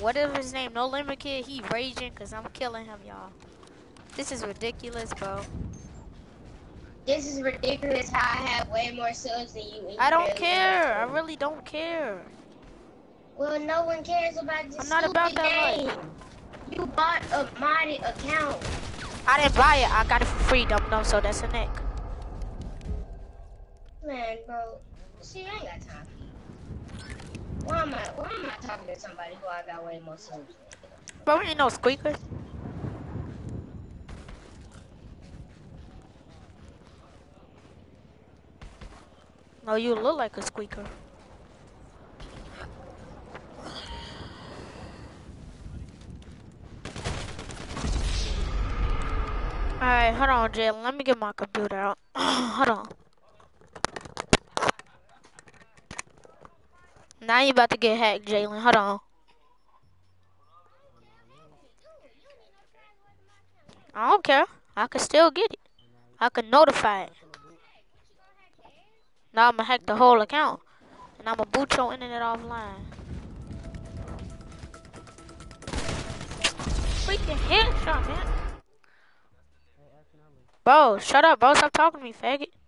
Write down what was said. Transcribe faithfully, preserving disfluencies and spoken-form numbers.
what is his name? No Limit Kid. He raging because I'm killing him, y'all. This is ridiculous, bro. This is ridiculous how I have way more subs than you. And you I don't barely care. I have really don't care. Well, no one cares about this I'm not stupid about that game. life. You bought a modded account. I didn't buy it. I got it for free, dumb dumb. So that's a nick. Man, bro. See, I ain't got time for you. Why am I? Why am I talking to somebody who I got way more subs than? Bro, we ain't no squeakers. No, you look like a squeaker. Alright, hold on, Jalen. Let me get my computer out. Hold on. Now you about to get hacked, Jalen. Hold on. I don't care. I can still get it. I can notify it. Now I'm gonna hack the whole account. And I'm gonna boot your internet offline. Freaking headshot, man. Bro, shut up, bro. Stop talking to me, faggot.